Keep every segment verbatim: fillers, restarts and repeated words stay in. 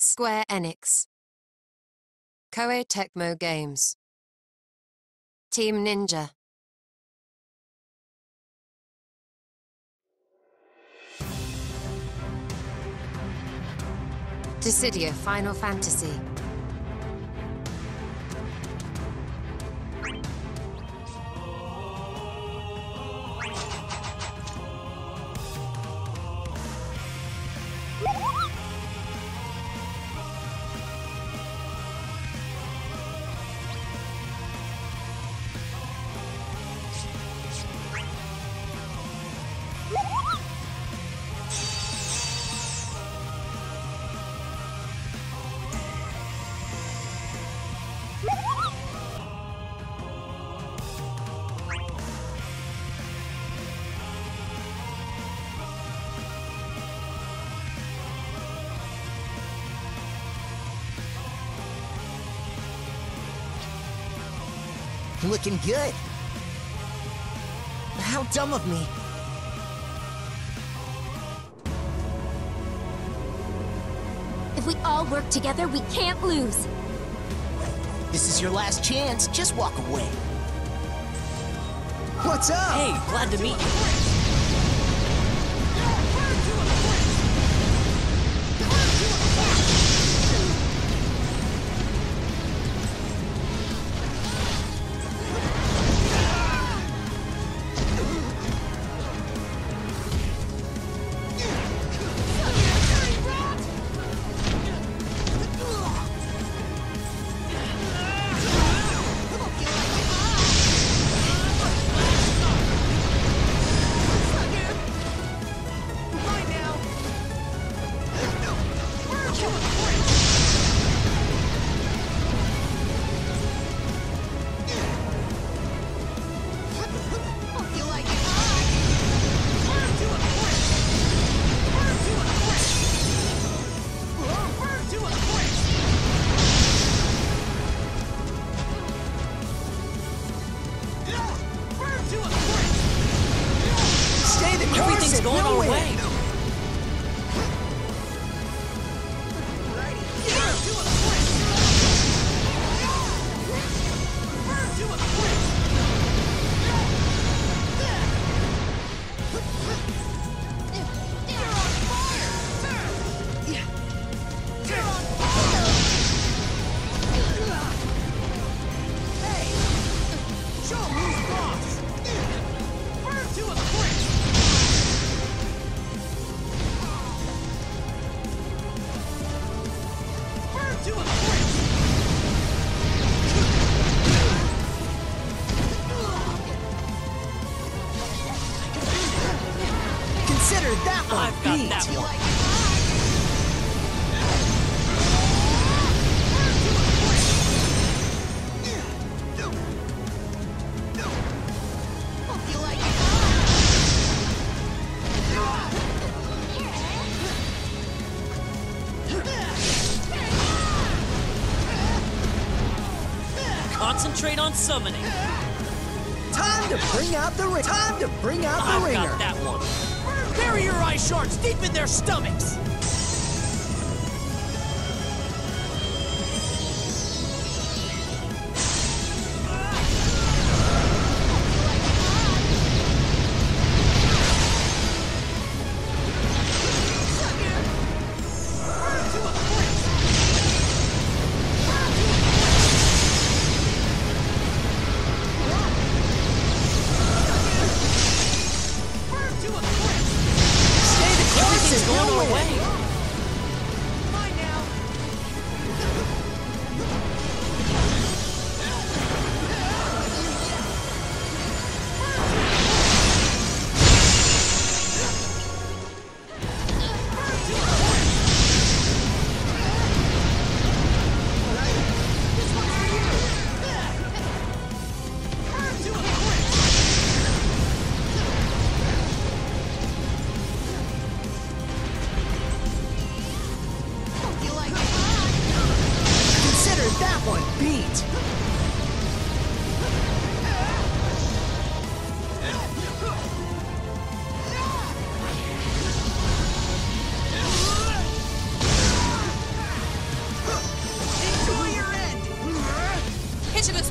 Square Enix. Koei Tecmo Games. Team Ninja. Dissidia Final Fantasy. Looking good. How dumb of me. If we all work together, we can't lose. This is your last chance. Just walk away. What's up? Hey, glad to meet you. Everything's going our way. Consider that one. I've got beat. that one. Concentrate on summoning. Time to bring out the ring. Time to bring out the I've ringer. got that one. Bury your eye shards deep in their stomachs. Everything's going our way. Mine now. That one beat.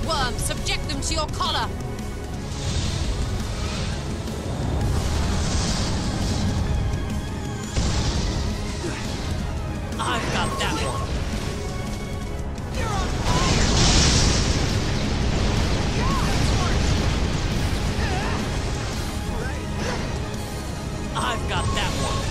worms! Subject them to your collar! I've got that one. I've got that one.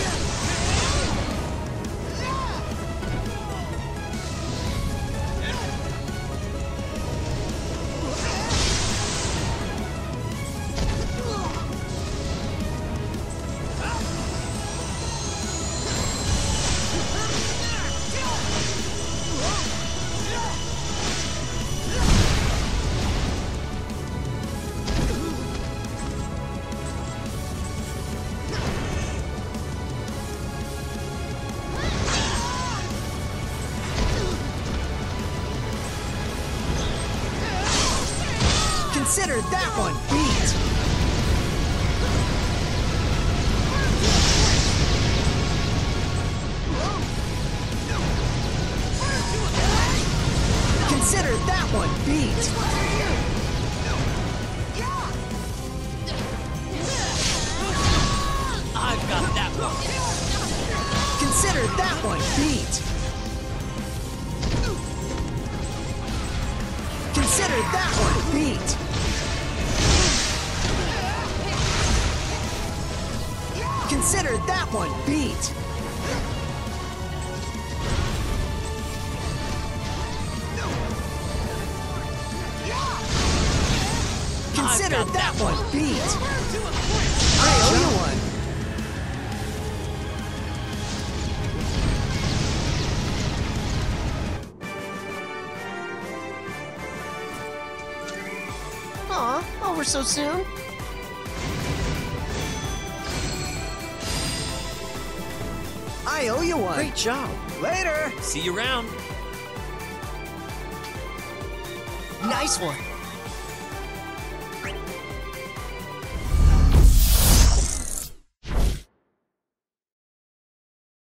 Consider that one beat! Consider that one beat! I've got that one. Consider that one beat! Consider that one beat! Consider that one beat! Consider that, that one beat! I owe you one! Aw, over so soon? I owe you one! Great job. Later! See you around. Nice one.